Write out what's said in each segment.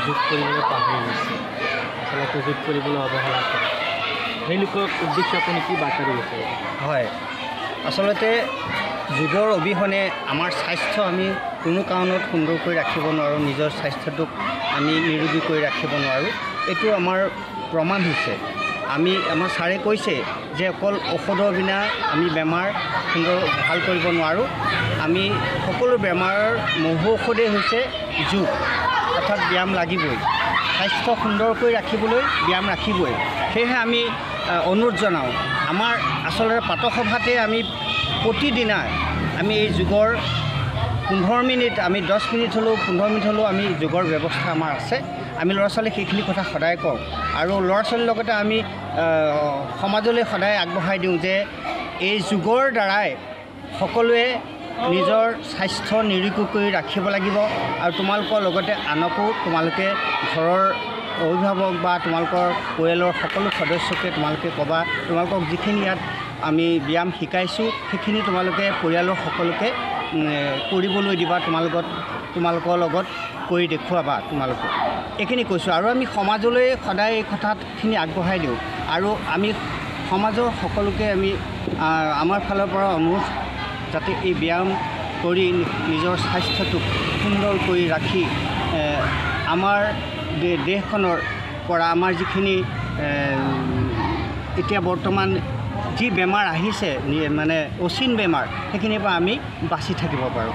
যোগ কৰিবলৈ পাহৰি গৈছে আচলতে যোগ কৰিবলৈ অৱহেলা কৰে সেই লোকক উদ্দেশ্য আপুনি কি বাৰ্তা দিব বিচাৰে হয় আচলতে যোগৰ অবিহনে আমাৰ স্বাস্থ্য আমি কোনো কাৰণত সুন্দৰ কৰি ৰাখিব নোৱাৰোঁ নিজৰ স্বাস্থ্যটোক আমি নিৰোগী কৰি ৰাখিব নোৱাৰোঁ এইটো আমাৰ প্ৰমাণ হৈছে আমাৰ ছাৰে কৈছে যে অকল ঔষধৰ বিনা আমি বেমাৰ সুন্দৰ ভাল কৰিব নোৱাৰোঁ আমি সকলো বেমাৰৰ মহৌ ঔষধেই হৈছে যোগ অৰ্থাৎ ব্যায়াম লাগিবই স্বাস্থ্য সুন্দৰ কৰি ৰাখিবলৈ ব্যায়াম ৰাখিবই সেয়েহে আমি অনুৰোধ জনাওঁ আমাৰ আচলতে প্ৰাতঃসভাতে আমি প্ৰতিদিনা আমি এই যোগৰ 15 মিনিট আমি 10 মিনিট হ'লেও 15 মিনিট হ'লেও আমি যোগৰ ব্যৱস্থা আমাৰ আছে আমি ল'ৰা ছোৱালীক সেইখিনি কথা সদায় কওঁ আৰু ল'ৰা ছোৱালীৰ লগতে আমি সমাজলৈ সদায় আগবঢ়াই দিওঁ যে এই যোগৰ দ্বাৰাই সকলোৱে নিজৰ স্বাস্থ্য নিৰোগী কৰি ৰাখিব লাগিব আৰু তোমালোকৰ লগতে আনকো তোমালোকে ঘৰৰ অভিভাৱক বা তোমালোকৰ পৰিয়ালৰ সকলো সদস্যকে তোমালোকে ক'বা তোমালোকক যিখিনি ইয়াত আমি ব্যায়াম শিকাইছোঁ সেইখিনি তোমালোকে পৰিয়ালৰ সকলোকে কৰিবলৈ দিবা তোমালোকৰ লগত কৰি দেখুৱাবা তোমালোকে এইখিনি কৈছোঁ আৰু আমি সমাজলৈ সদায় এই কথাখিনি আগবঢ়াই দিওঁ আৰু আমি সমাজৰ সকলোকে আমি আমাৰ ফালৰ পৰা অনুৰোধ যাতে এই ব্যায়াম কৰি নিজৰ স্বাস্থ্যটোক সুন্দৰ কৰি ৰাখি আমাৰ দেশখনৰ পৰা আমাৰ যিখিনি এতিয়া বৰ্তমান যি বেমাৰ আহিছে মানে অচিন বেমাৰ সেইখিনিৰ পৰা আমি বাচি থাকিব পাৰোঁ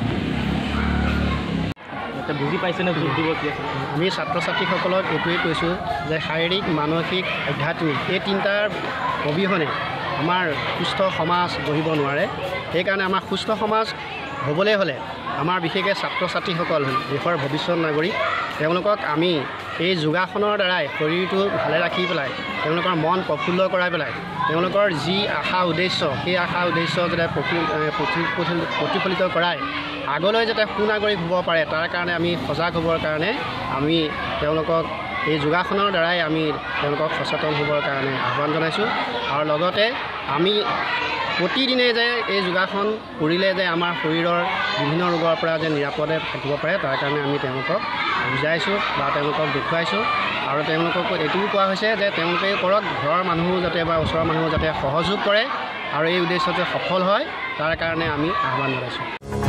বুজি পাইছেনে যোগ দিব কি আছে আমি ছাত্ৰ ছাত্ৰীসকলক এইটোৱেই কৈছোঁ যে শাৰীৰিক মানসিক আধ্যাত্মিক এই তিনিটাৰ অবিহনে আমাৰ সুস্থ সমাজ গঢ়িব নোৱাৰে সেইকাৰণে আমাৰ সুস্থ সমাজ হ'বলৈ হ'লে আমাৰ বিশেষকৈ ছাত্ৰ ছাত্ৰীসকল দেশৰ ভৱিষ্যত নাগৰিক তেওঁলোকক আমি এই যোগাসনৰ দ্বাৰাই শৰীৰটো ভালে ৰাখি পেলাই তেওঁলোকৰ মন প্ৰফুল্ল কৰাই পেলাই তেওঁলোকৰ যি আশা উদ্দেশ্য সেই আশা উদ্দেশ্য যাতে প্ৰতিফলিত কৰাই আগলৈ যাতে সুনাগৰিক হ'ব পাৰে তাৰ কাৰণে আমি সজাগ হ'বৰ কাৰণে আমি তেওঁলোকক এই যোগাসনৰ দ্বাৰাই আমি তেওঁলোকক সচেতন হ'বৰ কাৰণে আহ্বান জনাইছোঁ আৰু লগতে আমি প্ৰতিদিনে যে এই যোগাসন কৰিলে যে আমাৰ শৰীৰৰ বিভিন্ন ৰোগৰ পৰা যে নিৰাপদে থাকিব পাৰে তাৰ কাৰণে আমি তেওঁলোকক বুজাইছোঁ বা তেওঁলোকক দেখুৱাইছোঁ আৰু তেওঁলোকক এইটোও কোৱা হৈছে যে তেওঁলোকে কৰক ঘৰৰ মানুহো যাতে বা ওচৰৰ মানুহো যাতে সহযোগ কৰে আৰু এই উদ্দেশ্যতে সফল হয় তাৰ কাৰণে আমি আহ্বান জনাইছোঁ